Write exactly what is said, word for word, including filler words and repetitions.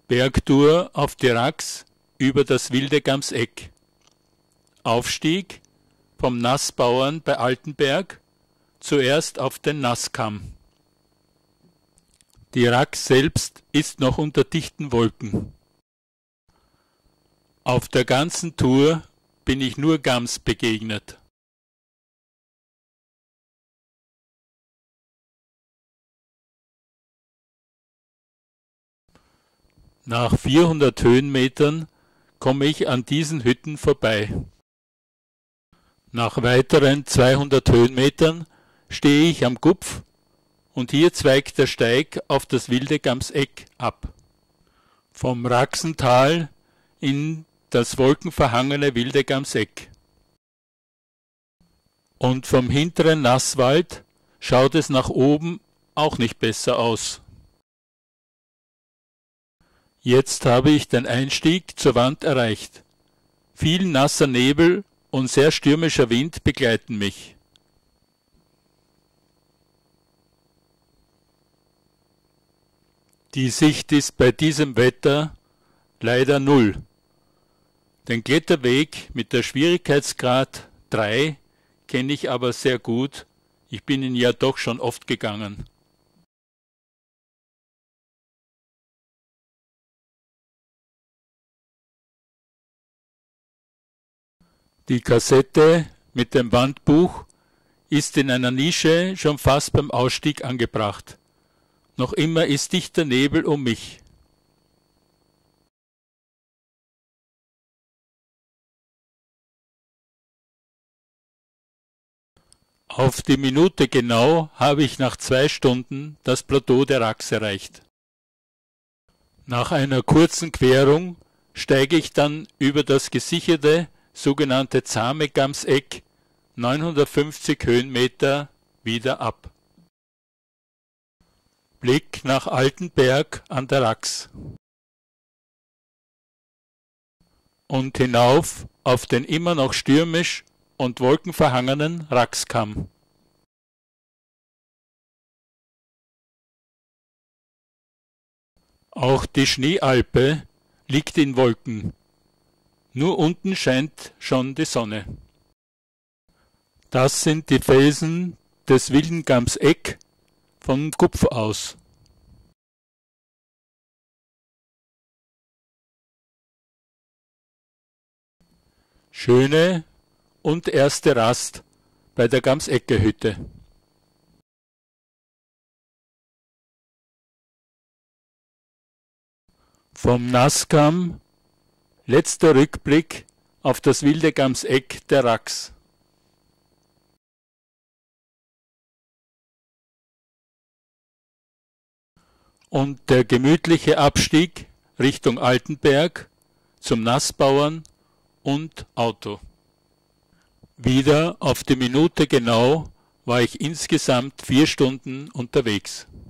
Bergtour auf die Rax über das wilde Gamseck. Aufstieg vom Nassbauern bei Altenberg, zuerst auf den Nasskamm. Die Rax selbst ist noch unter dichten Wolken. Auf der ganzen Tour bin ich nur Gams begegnet. Nach vierhundert Höhenmetern komme ich an diesen Hütten vorbei. Nach weiteren zweihundert Höhenmetern stehe ich am Gupf und hier zweigt der Steig auf das wilde Gamseck ab. Vom Raxental in das wolkenverhangene wilde Gamseck. Und vom hinteren Nasswald schaut es nach oben auch nicht besser aus. Jetzt habe ich den Einstieg zur Wand erreicht. Viel nasser Nebel und sehr stürmischer Wind begleiten mich. Die Sicht ist bei diesem Wetter leider null. Den Kletterweg mit der Schwierigkeitsgrad drei kenne ich aber sehr gut. Ich bin ihn ja doch schon oft gegangen. Die Kassette mit dem Wandbuch ist in einer Nische schon fast beim Ausstieg angebracht. Noch immer ist dichter Nebel um mich. Auf die Minute genau habe ich nach zwei Stunden das Plateau der Rax erreicht. Nach einer kurzen Querung steige ich dann über das gesicherte sogenannte zahme Gamseck neunhundertfünfzig Höhenmeter wieder ab. Blick nach Altenberg an der Rax. Und hinauf auf den immer noch stürmisch und wolkenverhangenen Raxkamm. Auch die Schneealpe liegt in Wolken. Nur unten scheint schon die Sonne. Das sind die Felsen des wilden Gamseck vom Gupf aus. Schöne und erste Rast bei der Gamsecker Hütte. Vom Nasskamm letzter Rückblick auf das wilde Gamseck der Rax. Und der gemütliche Abstieg Richtung Altenberg zum Nassbauern und Auto. Wieder auf die Minute genau war ich insgesamt vier Stunden unterwegs.